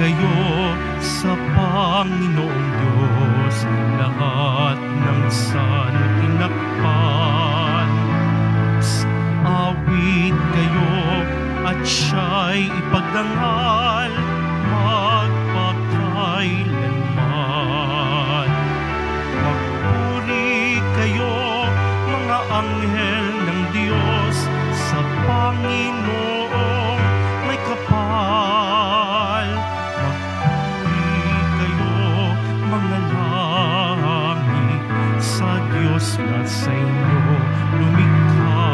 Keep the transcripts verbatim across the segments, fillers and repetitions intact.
kayo sa Panginoong Diyos, lahat ng santinakpan. Awit kayo at siya'y ipagdangal magpakailanman. Magpuri kayo, mga anghel ng Diyos, sa Panginoong may kapal. Magpuri kayo, mga langit, sa Diyos na sa inyo lumikha.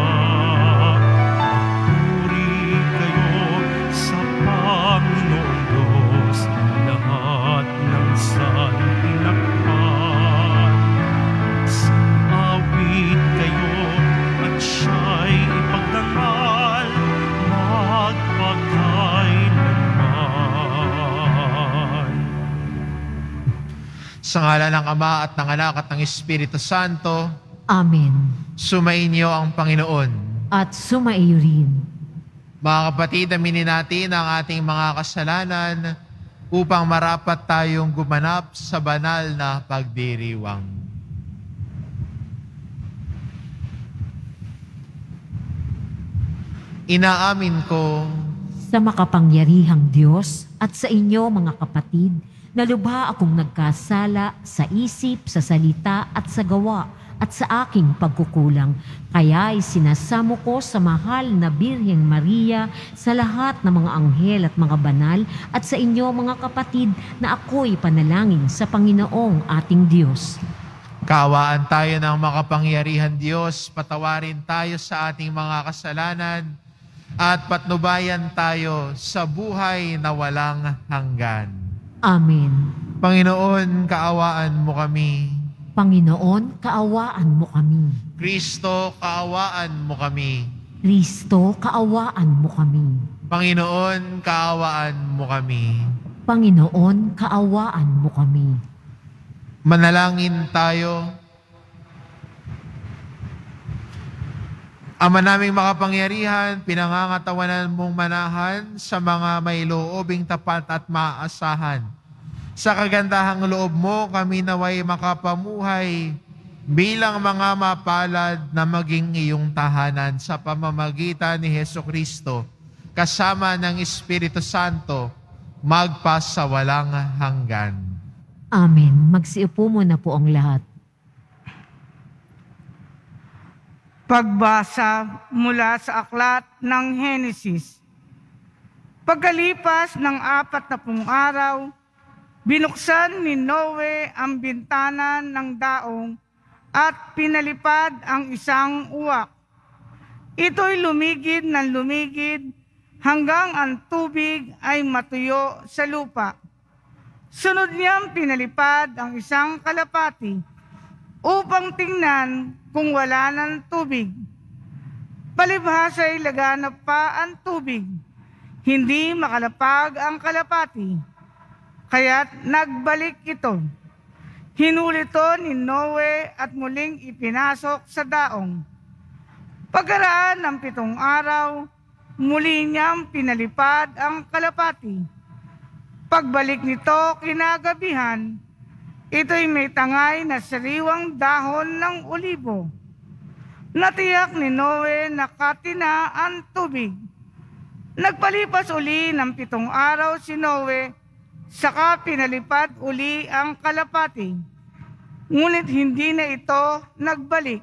Magpuri kayo sa Panginoong Diyos, lahat ng santinakpan. Awit kayo at siya'y ipagdangal magpakailanman. Sa ngalan ng Ama at ng Anak at ng Espiritu Santo. Amen. Sumainyo ang Panginoon. At sumaiyo rin. Mga kapatid, aminin natin ang ating mga kasalanan upang marapat tayong gumanap sa banal na pagdiriwang. Inaamin ko Sa makapangyarihang Diyos at sa inyo mga kapatid, na lubha akong nagkasala sa isip, sa salita at sa gawa at sa aking pagkukulang. Kaya'y sinasamo ko sa mahal na Birheng Maria, sa lahat ng mga anghel at mga banal, at sa inyo mga kapatid, na ako'y panalangin sa Panginoong ating Diyos. kaawaan tayo ng makapangyarihan Diyos, patawarin tayo sa ating mga kasalanan, at patnubayan tayo sa buhay na walang hanggan. Amen. Panginoon, kaawaan mo kami. Panginoon, kaawaan mo kami. Kristo, kaawaan mo kami. Kristo, kaawaan mo kami. Panginoon, kaawaan mo kami. Panginoon, kaawaan mo kami. Manalangin tayo. Ama naming makapangyarihan, pinangangatawanan mong manahan sa mga may loobing tapat at maasahan. Sa kagandahang loob mo, kami naway makapamuhay bilang mga mapalad na maging iyong tahanan sa pamamagitan ni Hesukristo, kasama ng Espiritu Santo, magpasawalang hanggan. Amen. Magsiupo muna po ang lahat. Pagbasa mula sa aklat ng Henesis. Pagkalipas ng apat na pung araw, binuksan ni Noe ang bintana ng daong at pinalipad ang isang uwak. Ito'y lumigid ng lumigid hanggang ang tubig ay matuyo sa lupa. Sunod niyang pinalipad ang isang kalapati upang tingnan kung wala ng tubig. Palibhasa'y laganap pa ang tubig. Hindi makalapag ang kalapati. Kaya't nagbalik ito. Hinuli ito ni Noe at muling ipinasok sa daong. Pagkaraan ng pitong araw, muli niyang pinalipad ang kalapati. Pagbalik nito kinagabihan, ito'y may tangay na sariwang dahon ng olibo. Natiyak ni Noe na katina ang tubig. Nagpalipas uli ng pitong araw si Noe, saka pinalipad uli ang kalapati. Ngunit hindi na ito nagbalik.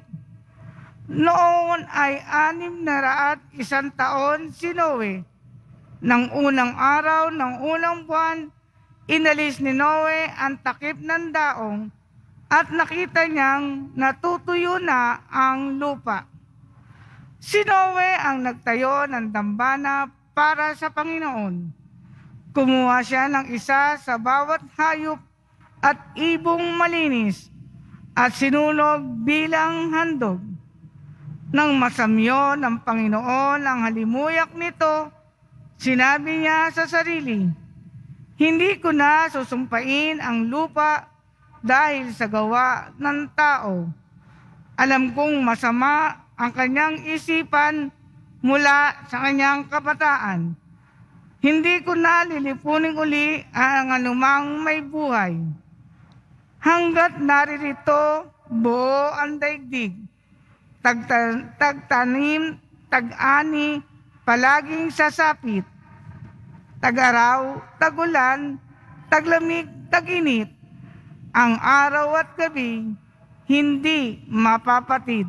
Noon ay anim na raat isang taon si Noe. Nang unang araw ng unang buwan, inalis ni Noe ang takip ng daong at nakita niyang natutuyo na ang lupa. Si Noe ang nagtayo ng dambana para sa Panginoon. Kumuha siya ng isa sa bawat hayop at ibong malinis at sinunog bilang handog. Nang masamyo ng Panginoon ang halimuyak nito, sinabi niya sa sarili, "Hindi ko na susumpain ang lupa dahil sa gawa ng tao. Alam kong masama ang kanyang isipan mula sa kanyang kabataan. hindi ko na lilipunin uli ang anumang may buhay. Hanggat naririto buo ang daigdig, tagta- tagtanim, tag-ani, palaging sasapit, tag-araw, tag-ulan, taglamig, tag-init, ang araw at gabi, hindi mapapatid.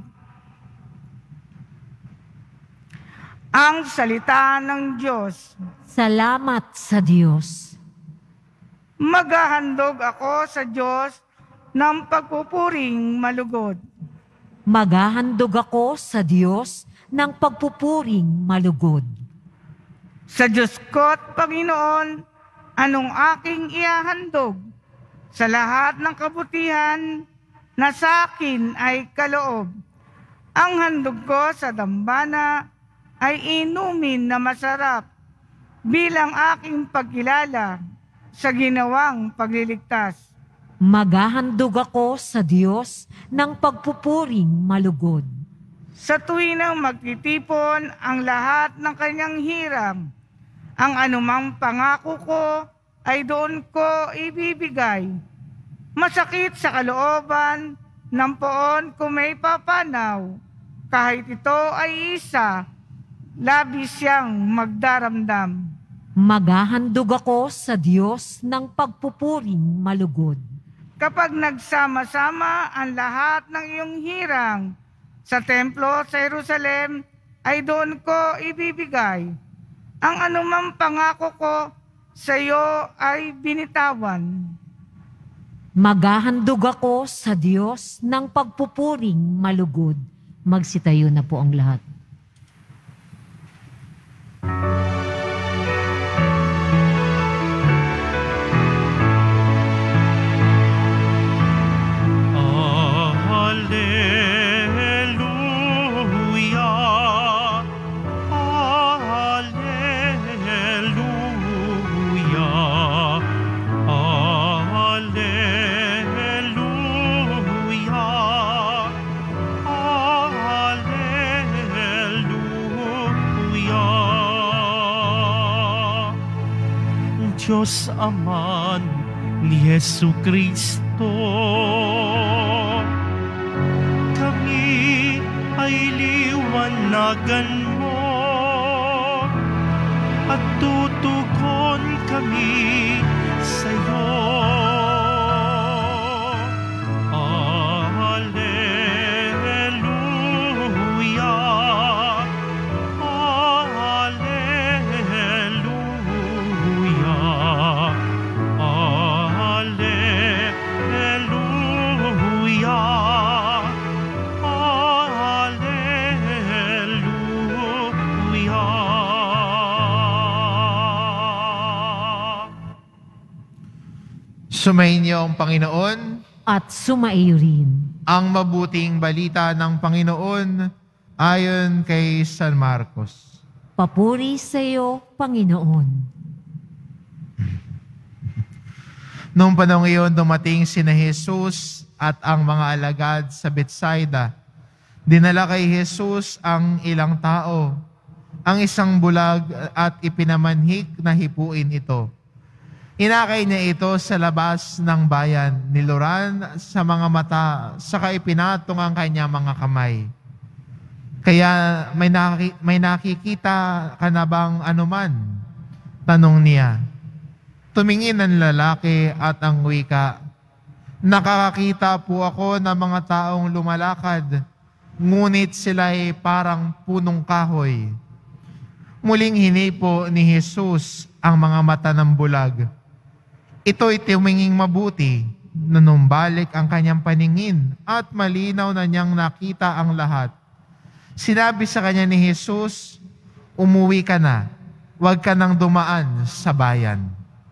Ang salita ng Diyos. Salamat sa Diyos. Maghahandog ako sa Diyos ng pagpupuring malugod. Maghahandog ako sa Diyos ng pagpupuring malugod. Sa Diyos ko't Panginoon, anong aking ihahandog? Sa lahat ng kabutihan na sa akin ay kaloob. Ang handog ko sa dambana ay inumin na masarap bilang aking pagkilala sa ginawang pagliligtas. Maghahandog ako sa Diyos ng pagpupuring malugod. Sa tuwinang magtitipon ang lahat ng kanyang hiram, ang anumang pangako ko ay doon ko ibibigay. Masakit sa kalooban ng poon kung may papanaw, kahit ito ay isa, labis siyang magdaramdam. Maghahandog ako sa Diyos ng pagpupuring malugod. Kapag nagsama-sama ang lahat ng iyong hirang sa templo sa Jerusalem, ay doon ko ibibigay. Ang anumang pangako ko sa iyo ay binitawan. Maghahandog ako sa Diyos ng pagpupuring malugod. Magsitayo na po ang lahat. Diyos Ama ni Jesu Kristo, kami ay liwanagan mo at tutugon kami sa iyo. Sumainyo ang Panginoon. At sumaiyo rin. Ang mabuting balita ng Panginoon ayon kay San Marcos. Papuri sa iyo, Panginoon. Noong panahon iyon, dumating sina Jesus at ang mga alagad sa Betsaida. Dinala kay Jesus ang ilang tao, ang isang bulag at ipinamanhik na hipuin ito. Inakay niya ito sa labas ng bayan, niluran sa mga mata, saka ipinatong ang kanyang mga kamay. Kaya may, naki, may nakikita ka na bang anuman? Tanong niya. Tumingin ang lalaki at ang wika, nakakakita po ako ng mga taong lumalakad, ngunit sila ay parang punong kahoy. Muling hinipo ni Jesus ang mga mata ng bulag. Ito'y tuminging mabuti, nanumbalik ang kanyang paningin at malinaw na niyang nakita ang lahat. Sinabi sa kanya ni Jesus, umuwi ka na, huwag ka nang dumaan sa bayan.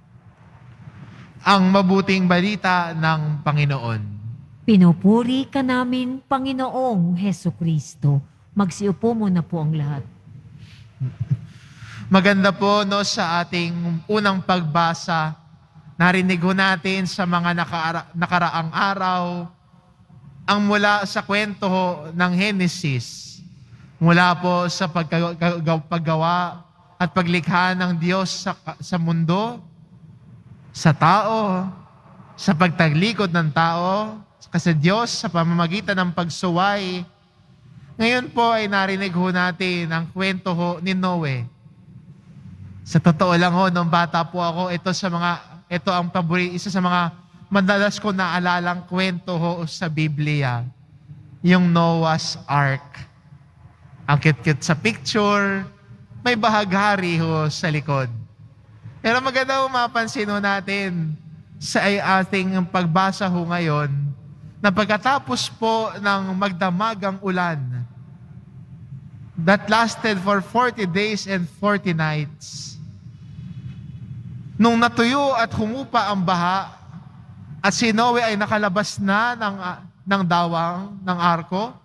Ang mabuting balita ng Panginoon. Pinupuri ka namin, Panginoong Heso Kristo. Magsiupo muna po ang lahat. Maganda po no, sa ating unang pagbasa, narinig ho natin sa mga nakara- nakaraang araw ang mula sa kwento ho ng Henesis, mula po sa paggawa, paggawa at paglikha ng Diyos sa, sa mundo, sa tao, sa pagtaglikod ng tao, kasi Diyos sa pamamagitan ng pagsuway. Ngayon po ay narinig ho natin ang kwento ho ni Noe. Sa totoo lang ho, nung bata po ako, ito sa mga ito ang paborito, isa sa mga madalas ko naalalang kwento ho sa Biblia, yung Noah's Ark. Ang cute-cute sa picture, may bahaghari ho sa likod. Pero maganda ho mapansin ho natin sa ating pagbasa ho ngayon, na pagkatapos po ng magdamagang ulan that lasted for forty days and forty nights, nung natuyo at humupa ang baha at si Noe ay nakalabas na ng, ng dawang, ng arko,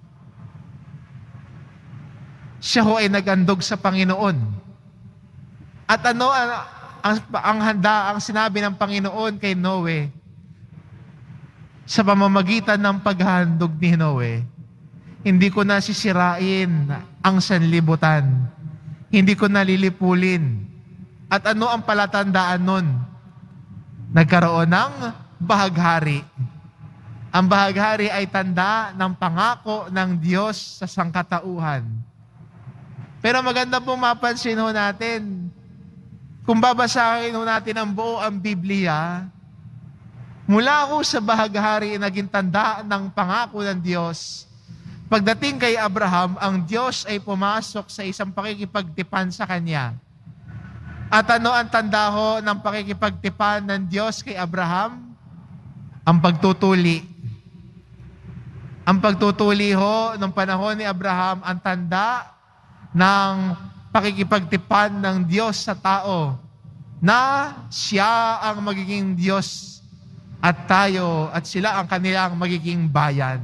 siya ho ay nagandog sa Panginoon. At ano ang, ang, ang handa, ang sinabi ng Panginoon kay Noe, sa pamamagitan ng paghandog ni Noe, hindi ko na sisirain ang sanlibutan. Hindi ko na lilipulin. At ano ang palatandaan nun? Nagkaroon ng bahaghari. Ang bahaghari ay tanda ng pangako ng Diyos sa sangkatauhan. Pero maganda pong mapansin ho natin, kung babasahin ho natin ang buo ang Biblia, mula ho sa bahaghari naging tanda ng pangako ng Diyos. Pagdating kay Abraham, ang Diyos ay pumasok sa isang pakikipagtipan sa kanya. At ano ang tanda ho ng pakikipagtipan ng Diyos kay Abraham? Ang pagtutuli. Ang pagtutuli ho ng panahon ni Abraham, ang tanda ng pakikipagtipan ng Diyos sa tao na siya ang magiging Diyos at tayo at sila ang kanilang magiging bayan.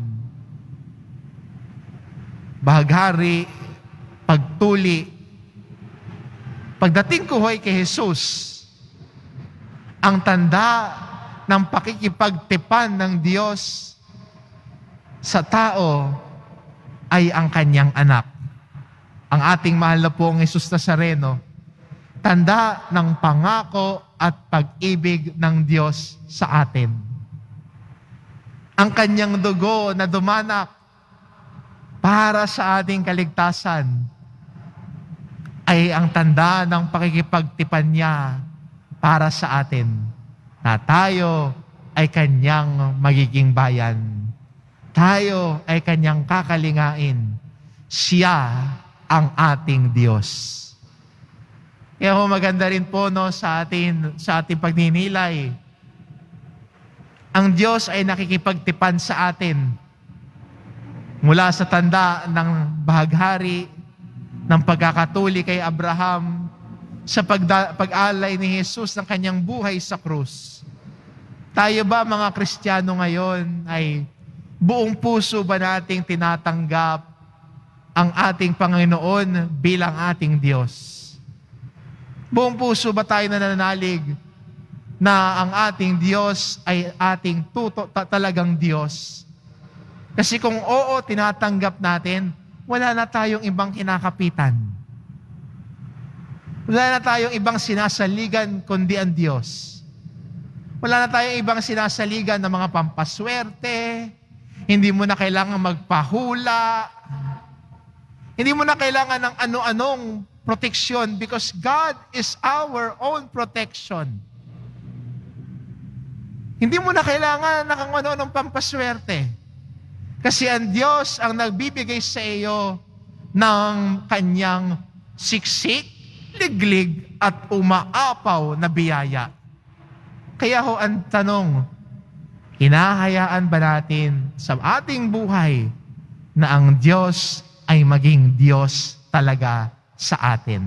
Bahaghari, pagtuli. Pagdating ko ho'y kay Jesus, ang tanda ng pakikipagtipan ng Diyos sa tao ay ang kanyang anak. Ang ating mahal na pong Jesus Nazareno, tanda ng pangako at pag-ibig ng Diyos sa atin. Ang kanyang dugo na dumanak para sa ating kaligtasan ay ang tanda ng pakikipagtipan niya para sa atin, na tayo ay kanyang magiging bayan. Tayo ay kanyang kakalingain. Siya ang ating Diyos. Kaya ho, maganda rin po no, sa atin, sa ating pagninilay. Ang Diyos ay nakikipagtipan sa atin. Mula sa tanda ng bahaghari, ng pagkakatuli kay Abraham, sa pagda- pag-alay ni Jesus ng kanyang buhay sa krus. Tayo ba mga Kristiyano ngayon ay buong puso ba nating tinatanggap ang ating Panginoon bilang ating Diyos? Buong puso ba tayo nananalig na ang ating Diyos ay ating tuto, ta- talagang Diyos? Kasi kung oo, tinatanggap natin, wala na tayong ibang kinakapitan. Wala na tayong ibang sinasaligan kundi ang Diyos. Wala na tayong ibang sinasaligan ng mga pampaswerte. Hindi mo na kailangan magpahula. Hindi mo na kailangan ng ano-anong protection because God is our own protection. Hindi mo na kailangan ng ano-anong pampaswerte. Kasi ang Diyos ang nagbibigay sa iyo ng kanyang siksik, liglig, at umaapaw na biyaya. Kaya ho ang tanong, hinahayaan ba natin sa ating buhay na ang Diyos ay maging Diyos talaga sa atin?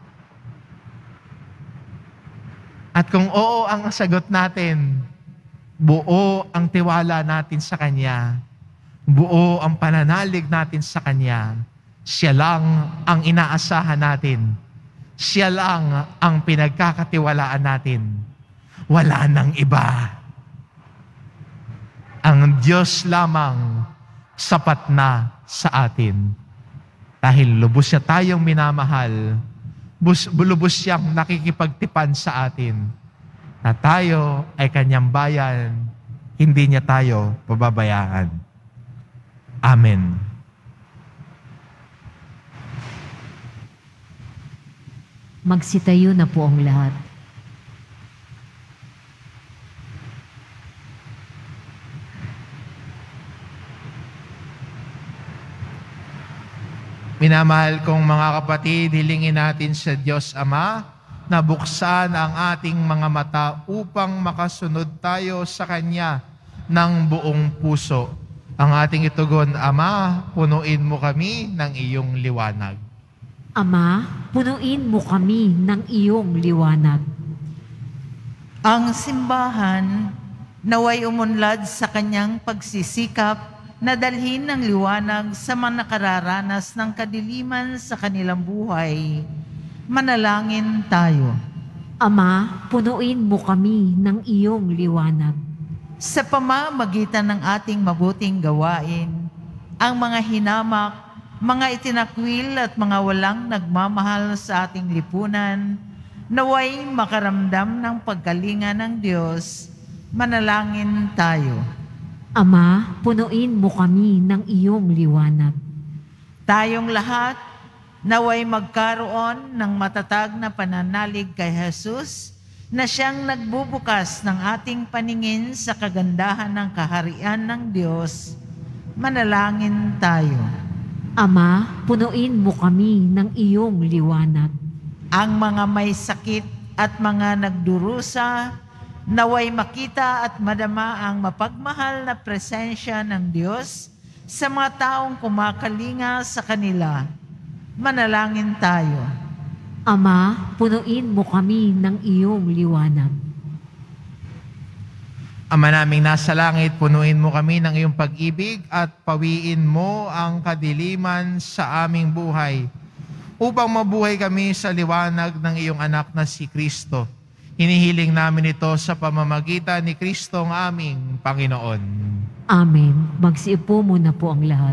At kung oo ang sagot natin, buo ang tiwala natin sa Kanya, buo ang pananalig natin sa Kanya, siya lang ang inaasahan natin, siya lang ang pinagkakatiwalaan natin, wala nang iba. Ang Diyos lamang sapat na sa atin. Dahil lubos siya tayong minamahal, bus, bulubos siyang nakikipagtipan sa atin na tayo ay kanyang bayan, hindi niya tayo pababayaan. Amen. Magsitayo na po ang lahat. Minamahal kong mga kapatid, hilingin natin sa Diyos Ama na buksan ang ating mga mata upang makasunod tayo sa Kanya ng buong puso. Ang ating itugon, Ama, punuin mo kami ng iyong liwanag. Ama, punuin mo kami ng iyong liwanag. Ang simbahan naway umunlad sa kanyang pagsisikap na dalhin ng liwanag sa mga nakararanas ng kadiliman sa kanilang buhay. Manalangin tayo. Ama, punuin mo kami ng iyong liwanag. Sa pamamagitan ng ating mabuting gawain, ang mga hinamak, mga itinakwil at mga walang nagmamahal sa ating lipunan, naway makaramdam ng pagkalinga ng Diyos. Manalangin tayo. Ama, punuin mo kami ng iyong liwanag. Tayong lahat, naway magkaroon ng matatag na pananalig kay Jesus na siyang nagbubukas ng ating paningin sa kagandahan ng kaharian ng Diyos. Manalangin tayo. Ama, punuin mo kami ng iyong liwanag. Ang mga may sakit at mga nagdurusa, naway makita at madama ang mapagmahal na presensya ng Diyos sa mga taong kumakalinga sa kanila. Manalangin tayo. Ama, punuin mo kami ng iyong liwanag. Ama naming nasa langit, punuin mo kami ng iyong pag-ibig at pawiin mo ang kadiliman sa aming buhay upang mabuhay kami sa liwanag ng iyong anak na si Kristo. Hinihiling namin ito sa pamamagitan ni Kristo ang aming Panginoon. Amen. Magsiupo muna po ang lahat.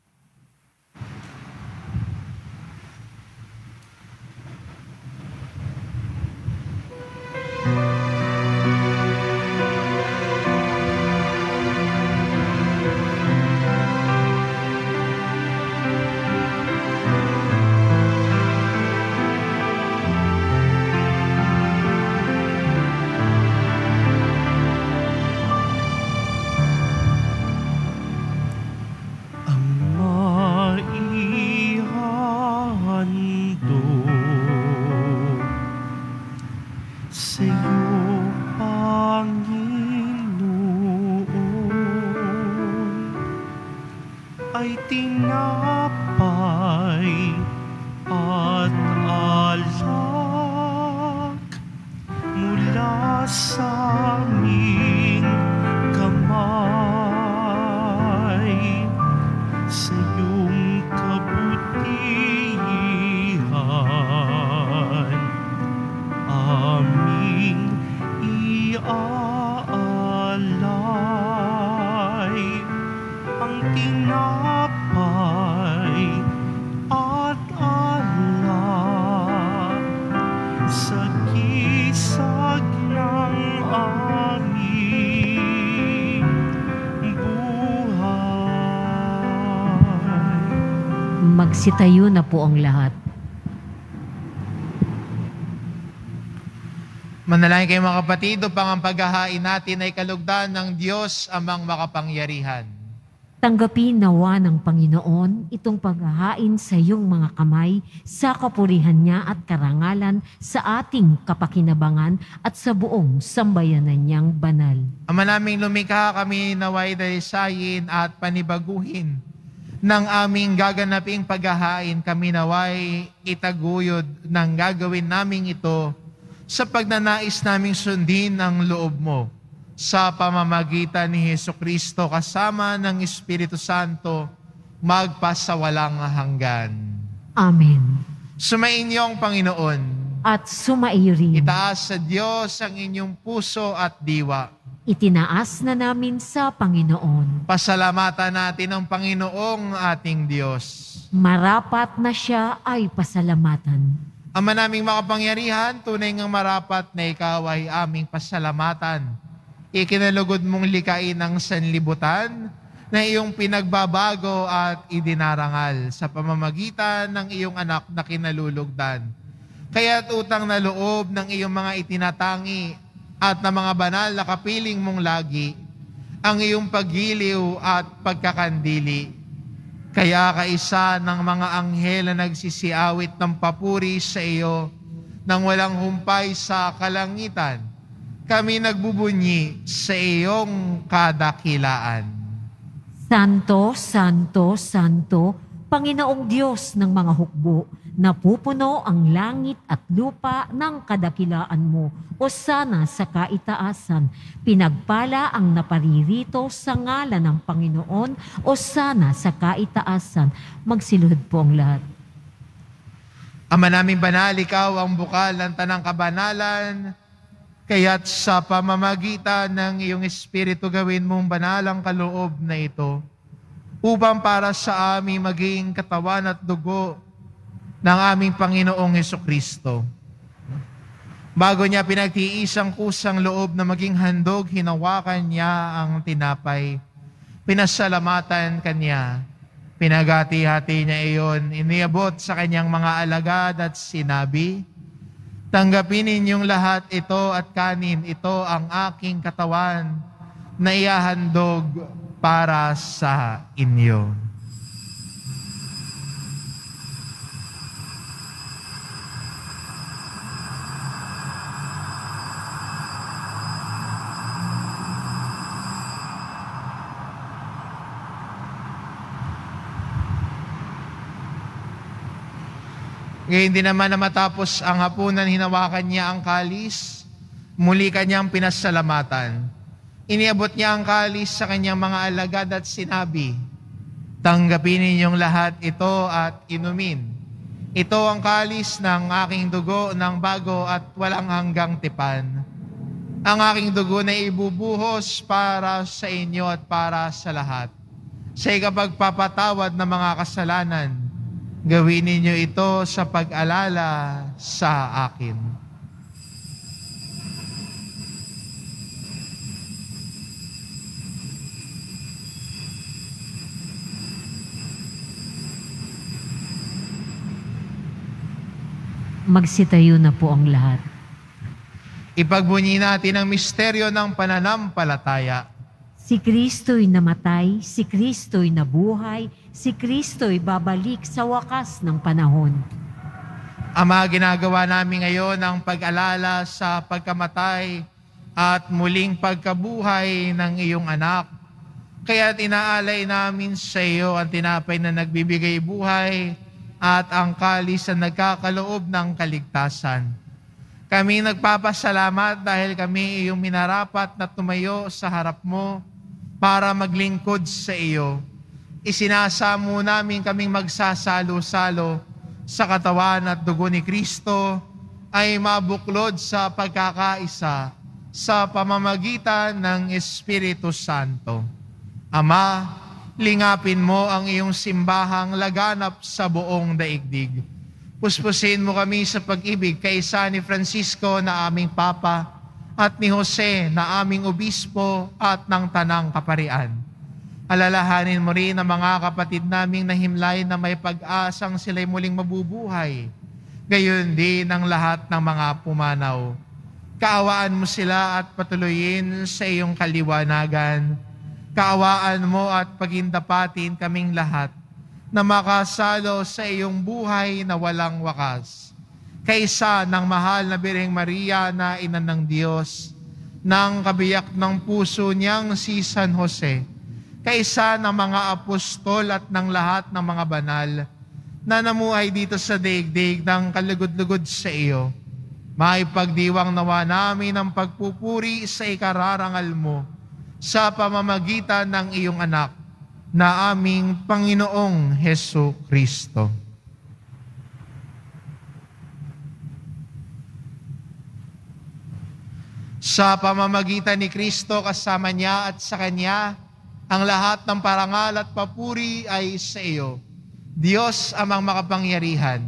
Magsitayo na po ang lahat. Manalangin kayo mga kapatid, upang ang paghahain natin ay kalugdan ng Diyos amang makapangyarihan. Tanggapin nawa ng Panginoon itong paghahain sa iyong mga kamay sa kapurihan niya at karangalan sa ating kapakinabangan at sa buong sambayanan niyang banal. Ama naming lumikha, kami naway dalisayin at panibaguhin ng aming gaganaping paghahain. Kami naway itaguyod ng gagawin naming ito sa pagnanais naming sundin ang loob mo sa pamamagitan ni Jesucristo kasama ng Espiritu Santo magpasawalang hanggan. Amen. Sumainyo ang Panginoon. At sumaiyo rin. Itaas sa Diyos ang inyong puso at diwa. Itinaas na namin sa Panginoon. Pasalamatan natin ang Panginoong ating Diyos. Marapat na siya ay pasalamatan. Ama naming makapangyarihan, tunay ngang marapat na ikaw ay aming pasalamatan. Ikinalugod mong likain ng sanlibutan na iyong pinagbabago at idinarangal sa pamamagitan ng iyong anak na kinalulugdan. Kaya't utang na loob ng iyong mga itinatangi at ng mga banal na kapiling mong lagi, ang iyong paggiliw at pagkakandili. Kaya kaisa ng mga anghel na nagsisiawit ng papuri sa iyo nang walang humpay sa kalangitan, kami nagbubunyi sa iyong kadakilaan. Santo, Santo, Santo, Panginoong Diyos ng mga hukbo, napupuno ang langit at lupa ng kadakilaan mo. O sana sa kaitaasan, pinagpala ang naparirito sa ngalan ng Panginoon. O sana sa kaitaasan, magsiluhod po ang lahat. Ama naming banal, ikaw ang bukal ng tanang kabanalan, kaya't sa pamamagitan ng iyong Espiritu gawin mong banal ang kaloob na ito, upang para sa amin maging katawan at dugo ng aming Panginoong Hesukristo. Bago niya pinagtiisang kusang loob na maging handog, hinawakan niya ang tinapay. Pinasalamatan kanya. Pinagati-hati niya iyon. Iniabot sa kanyang mga alagad at sinabi, tanggapin ninyong lahat ito at kanin. Ito ang aking katawan na ihahandog para sa inyo. Ngayon din naman na matapos ang hapunan, hinawakan niya ang kalis, muli kanyang pinasalamatan. Iniabot niya ang kalis sa kanyang mga alagad at sinabi, tanggapin ninyong lahat ito at inumin. Ito ang kalis ng aking dugo ng bago at walang hanggang tipan. Ang aking dugo na ibubuhos para sa inyo at para sa lahat. Sa ikapagpapatawad ng mga kasalanan, gawin ninyo ito sa pag-alala sa akin. Magsitayo na po ang lahat. Ipagbunyi natin ang misteryo ng pananampalataya. Si Kristo'y namatay, si Kristo'y nabuhay, si Kristo'y babalik sa wakas ng panahon. Ama, ginagawa namin ngayon ang pag-alala sa pagkamatay at muling pagkabuhay ng iyong anak. Kaya't inaalay namin sa iyo ang tinapay na nagbibigay buhay at ang kalis na nagkakaloob ng kaligtasan. Kami nagpapasalamat dahil kami iyong minarapat na tumayo sa harap mo para maglingkod sa iyo. Isinasamo namin kaming magsasalo-salo sa katawan at dugo ni Kristo ay mabuklod sa pagkakaisa sa pamamagitan ng Espiritu Santo. Ama, lingapin mo ang iyong simbahang laganap sa buong daigdig. Puspusin mo kami sa pag-ibig kaysa ni Francisco na aming Papa at ni Jose na aming Obispo at ng Tanang Kaparian. Alalahanin mo rin ang mga kapatid naming nahimlay na may pag-asang sila'y muling mabubuhay. Gayon din ang lahat ng mga pumanaw. Kaawaan mo sila at patuloyin sa iyong kaliwanagan. Kaawaan mo at pagindapatin kaming lahat na makasalo sa iyong buhay na walang wakas. Kaysa ng mahal na Birheng Maria na ina ng Diyos, ng kabiyak ng puso niyang si San Jose, kaysa ng mga apostol at ng lahat ng mga banal na namuhay dito sa daigdig ng kalugod-lugod sa iyo, maipagdiwang nawa namin ang pagpupuri sa ikararangal mo sa pamamagitan ng iyong anak na aming Panginoong Hesu Kristo. Sa pamamagitan ni Kristo, kasama niya at sa Kanya, ang lahat ng parangal at papuri ay sa iyo, Diyos amang makapangyarihan,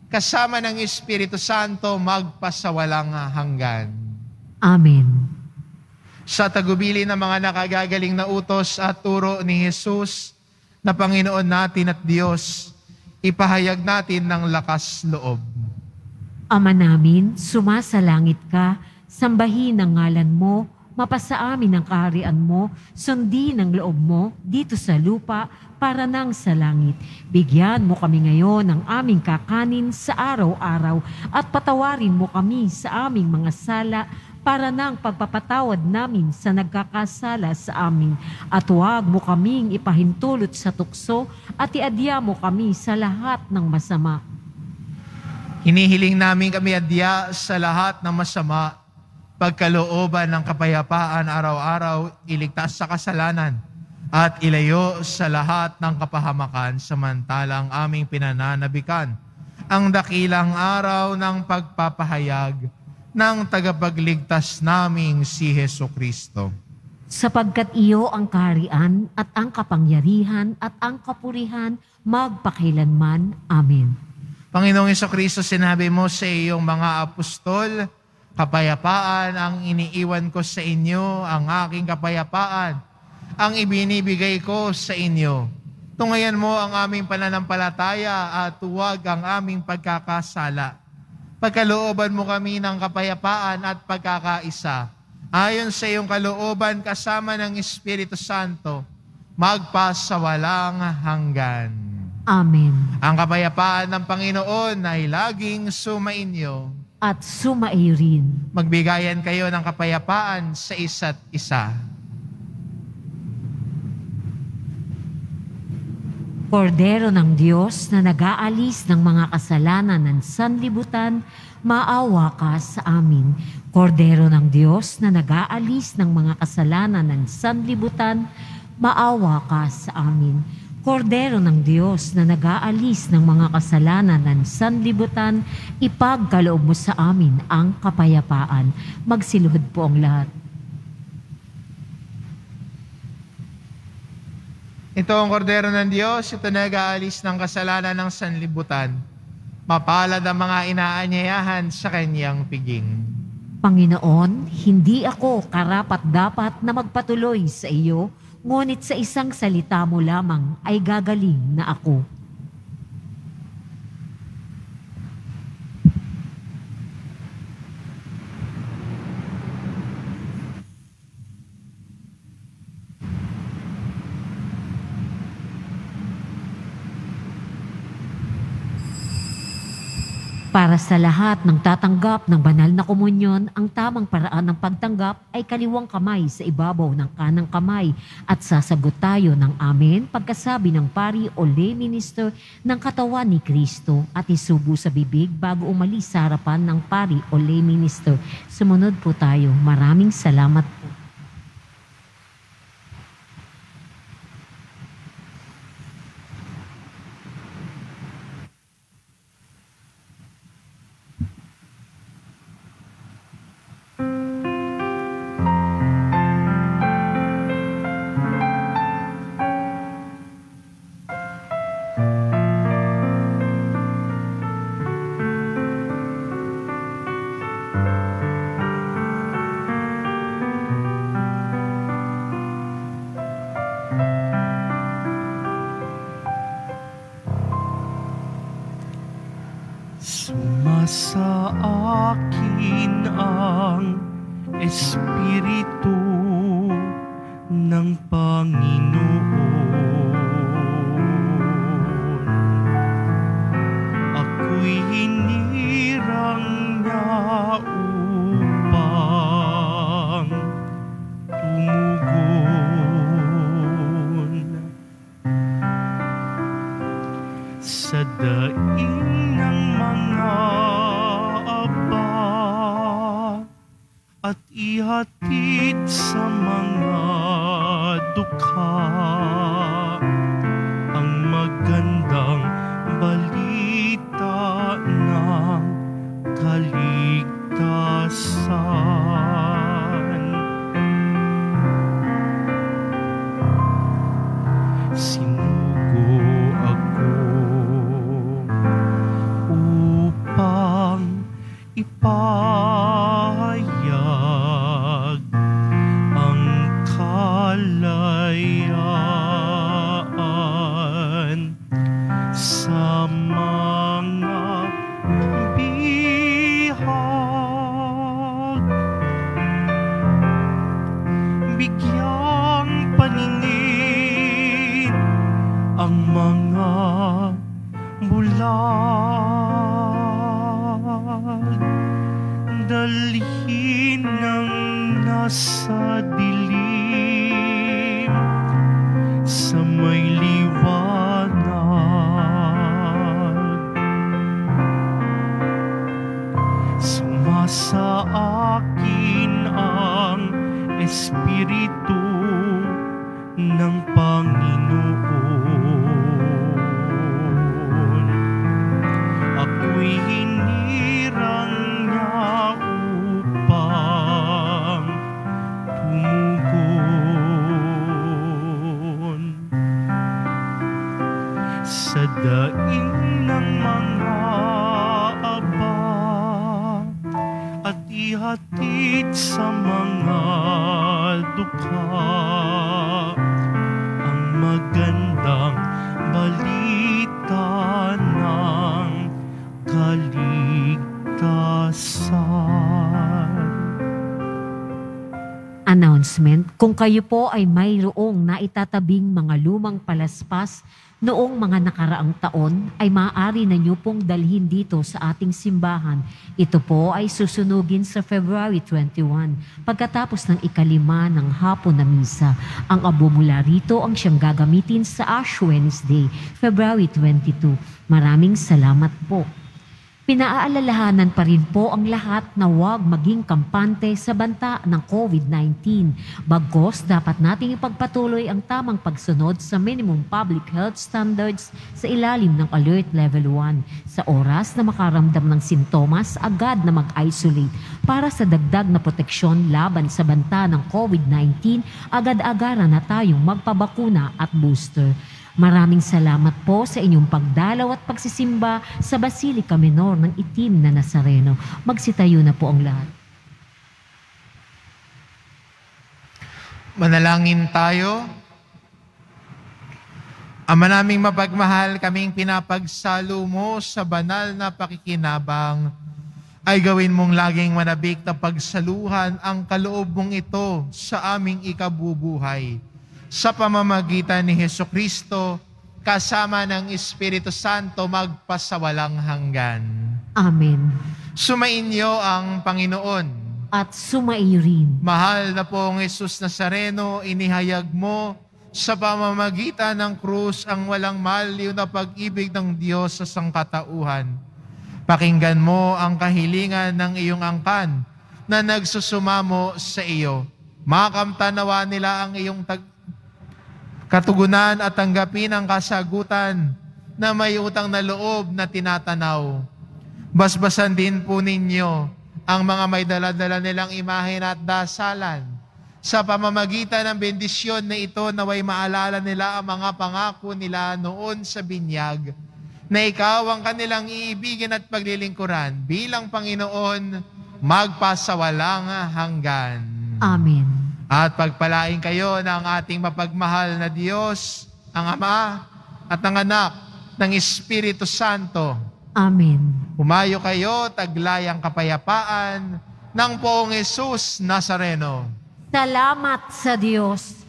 kasama ng Espiritu Santo, magpasawalang hanggan. Amen. Sa tagubili ng mga nakagagaling na utos at turo ni Jesus na Panginoon natin at Diyos, ipahayag natin ng lakas loob. Ama namin, sumasalangit ka, sambahin ang ngalan mo, mapasa amin ang kaharian mo, sundin ang loob mo dito sa lupa para nang sa langit. Bigyan mo kami ngayon ng aming kakanin sa araw-araw at patawarin mo kami sa aming mga sala para nang pagpapatawad namin sa nagkakasala sa amin. At huwag mo kaming ipahintulot sa tukso at iadya mo kami sa lahat ng masama. Hinihiling namin kami adya sa lahat ng masama, pagkalooban ng kapayapaan araw-araw, iligtas sa kasalanan, at ilayo sa lahat ng kapahamakan samantalang aming pinananabikan ang dakilang araw ng pagpapahayag ng tagapagligtas naming si Hesukristo. Sapagkat iyo ang kaharian at ang kapangyarihan at ang kapurihan magpakailanman. Amen. Panginoong Hesukristo, sinabi mo sa iyong mga apostol, kapayapaan ang iniiwan ko sa inyo, ang aking kapayapaan ang ibinibigay ko sa inyo. Tungayan mo ang aming pananampalataya at huwag ang aming pagkakasala. Pagkalooban mo kami ng kapayapaan at pagkakaisa. Ayon sa iyong kalooban kasama ng Espiritu Santo, magpasawalang hanggan. Amen. Ang kapayapaan ng Panginoon ay laging sumainyo. At sumaiyo rin. Magbigayan kayo ng kapayapaan sa isa't isa. Kordero ng Diyos na nag-aalis ng mga kasalanan ng sanlibutan, maawa ka sa amin. Kordero ng Diyos na nag-aalis ng mga kasalanan ng sanlibutan, maawa ka sa amin. Kordero ng Diyos na nag-aalis ng mga kasalanan ng sanlibutan, ipagkaloob mo sa amin ang kapayapaan. Magsiluhod po ang lahat. Ito ang kordero ng Diyos, ito nag-aalis ng kasalanan ng sanlibutan. Mapalad ang mga inaanyayahan sa kanyang piging. Panginoon, hindi ako karapat-dapat na magpatuloy sa iyo, ngunit sa isang salita mo lamang ay gagaling na ako. Para sa lahat ng tatanggap ng banal na komunyon, ang tamang paraan ng pagtanggap ay kaliwang kamay sa ibabaw ng kanang kamay at sasagot tayo ng amen pagkasabi ng pari o lay minister ng katawan ni Kristo at isubo sa bibig bago umalis sa harapan ng pari o lay minister. Sumunod po tayo. Maraming salamat po. Sumasa akin ang Espiritu ng Panginoon. Ako'y hinirang niya upang tumugon sa daing ng mga aba at ihatid sa mga dukha ang magandang balita ng kaligtasan. Sinugo ako paningin ang mga bulag. Dalhin ng nasa dilim sa may liwanag. Sumasa akin ang Espiritu ng Panginoon. Ako'y hinirang niya upang tumugon sa daing ng mga aba at ihatid sa mga dukha ang magandang balita ng kaligtasan. Announcement, kung kayo po ay mayroong naitatabing mga lumang palaspas noong mga nakaraang taon, ay maaari na niyo pong dalhin dito sa ating simbahan. Ito po ay susunugin sa February twenty-one, pagkatapos ng ikalima ng hapon na misa. Ang abo mula rito ang siyang gagamitin sa Ash Wednesday, February twenty-two. Maraming salamat po. Pinaalalahanan pa rin po ang lahat na huwag maging kampante sa banta ng COVID nineteen. Bagkus, dapat nating ipagpatuloy ang tamang pagsunod sa minimum public health standards sa ilalim ng Alert Level one. Sa oras na makaramdam ng sintomas, agad na mag-isolate. Para sa dagdag na proteksyon laban sa banta ng COVID nineteen, agad-agaran na tayong magpabakuna at booster. Maraming salamat po sa inyong pagdalaw at pagsisimba sa Basilica Menor ng Itim na Nazareno. Magsitayo na po ang lahat. Manalangin tayo. Ama naming mapagmahal, kaming pinapagsalo mo sa banal na pakikinabang, ay gawin mong laging manabik na pagsaluhan ang kaloob mong ito sa aming ikabubuhay. Sa pamamagitan ni Hesukristo, kasama ng Espiritu Santo, magpasawalang hanggan. Amen. Sumainyo ang Panginoon. At sumaiyo rin. Mahal na pong Jesus Nazareno, inihayag mo sa pamamagitan ng krus ang walang maliw na pag-ibig ng Diyos sa sangkatauhan. Pakinggan mo ang kahilingan ng iyong angkan na nagsusumamo sa iyo. Makamtanawa nila ang iyong tag katugunan at tanggapin ang kasagutan na may utang na loob na tinatanaw. Basbasan din po ninyo ang mga may dala-dala nilang imahen at dasalan. Sa pamamagitan ng bendisyon na ito, naway maalala nila ang mga pangako nila noon sa binyag, na ikaw ang kanilang iibigin at paglilingkuran bilang Panginoon, magpasawalang hanggan. Amen. At pagpalain kayo ng ating mapagmahal na Diyos, ang Ama at ang Anak ng Espiritu Santo. Amen. Humayo kayo, taglayang kapayapaan ng Poong Jesus Nazareno. Salamat sa Diyos.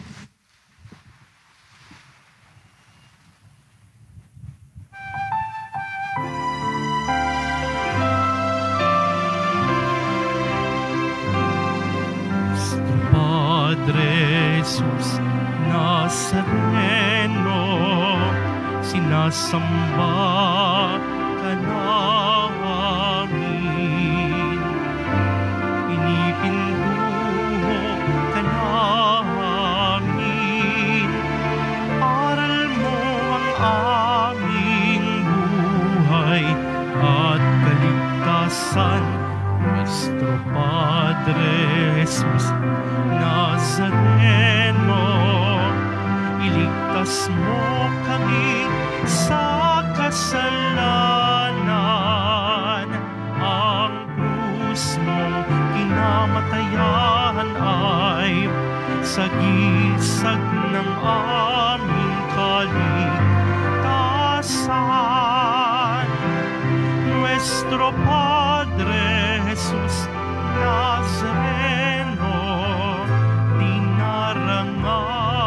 Padre Jesus Nazareno, sinasamba ka namin. Pinipinduho ka namin. Aral mo ang aming buhay at kaligtasan. Nuestro Padre Jesus Nazareno, iligtas mo kami sa kasalanan. Ang krus mong kinamatayan ay sagisag ng aming kaligtasan. Nuestro Padre Jesus Nazareno, dinarangal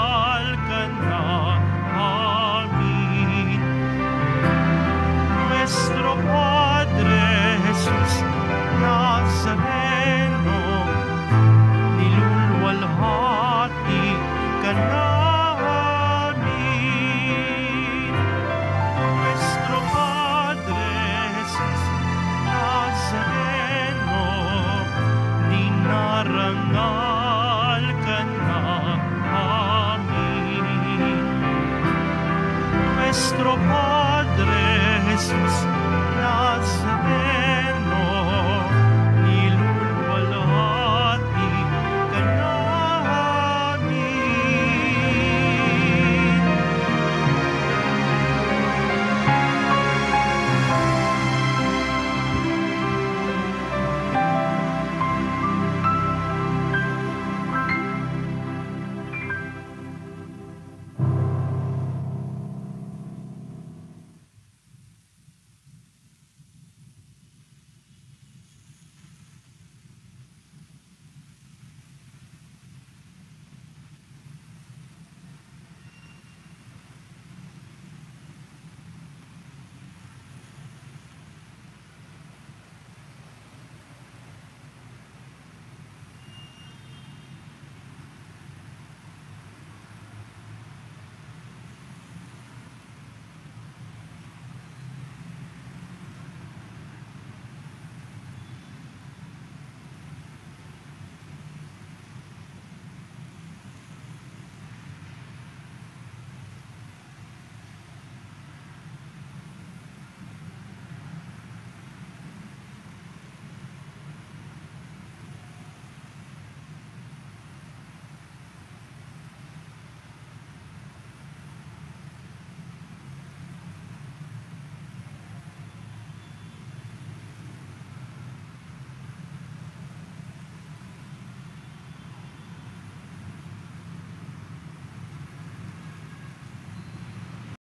anak amin. Nuestro Padre Jesús Nazaret,